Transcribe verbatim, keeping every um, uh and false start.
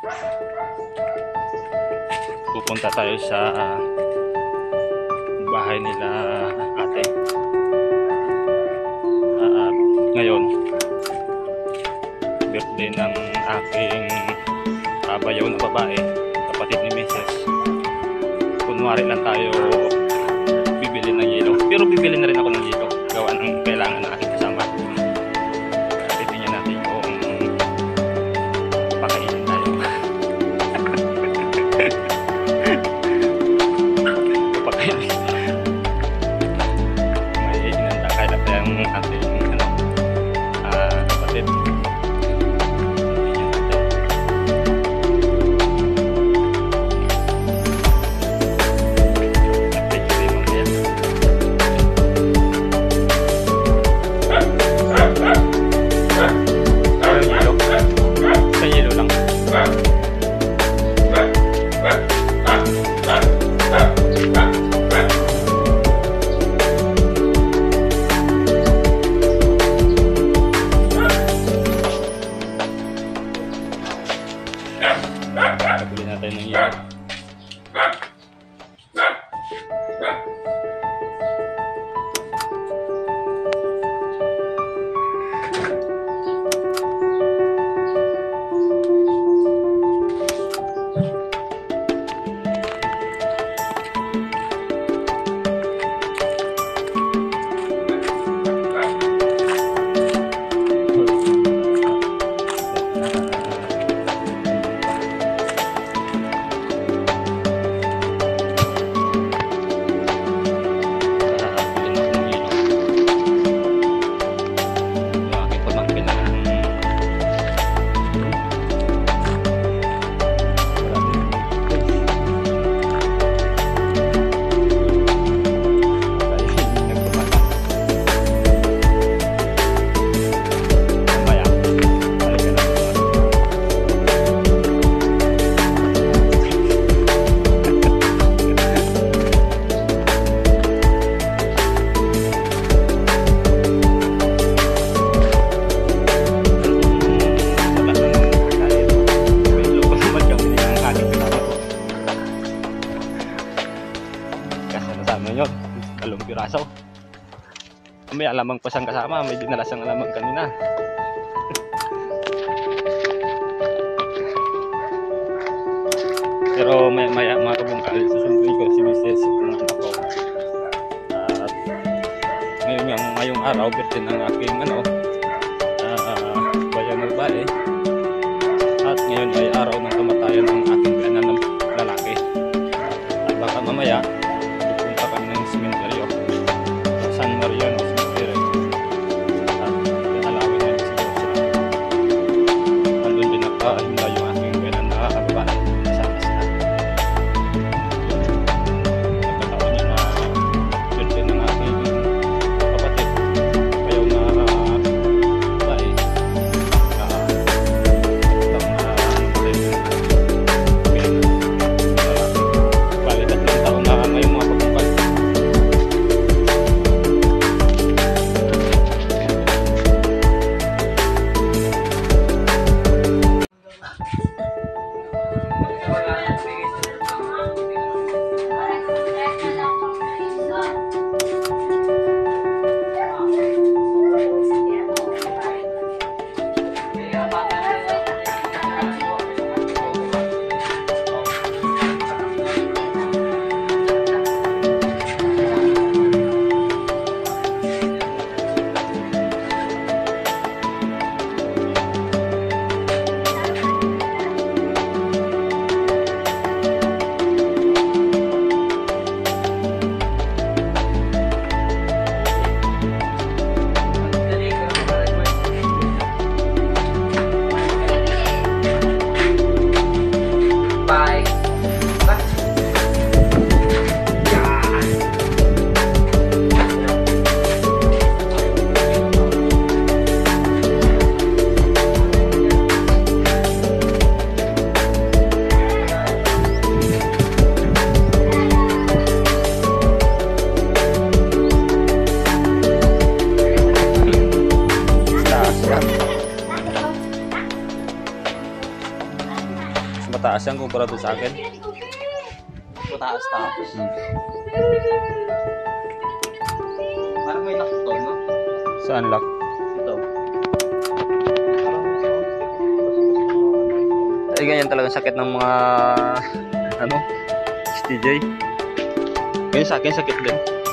Pupunta tayo sa bahay nila ate. Uh, ngayon, birthday ng aking kabayaw na babae, kapatid ni Missus Kunwari lang tayo bibili ng yelo. Pero bibili na rin ako ng yelo. Gawa ng kailangan ng aking kasama. Titingnan natin kung pakainin tayo. Pakainin. May inanda kaya na tayong ating ano, uh, kapatid. Pabili natin ng yelo. Yun, dalawang piraso. May alamang pa siyang kasama, may dinala siyang alamang kanina. Pero may maya mga kabungkal, susunduin ko si Missus ng anak ko. At ngayon yung ngayong araw, birthday ng aking ano, uh, bayan ng babae. At ngayon ay araw ng kamatayan ng aking biyanan ng lalaki. At baka mamaya cementerio San Mariano Cemetery at pinalawin na siguro sila. Andun din nakahinda yung aking biyanan na kababae kasama sila. Nagkataon niya na birthday ng aking kapatid, kayaw na babae na mataas yan kumpara doon sa akin. Mataas tapos. Hmm. Parang may lock to, no? Saan lock? Ito. Ay, ganyan talagang sakit ng mga ano, S T J. Ganyan sa akin, sakit din.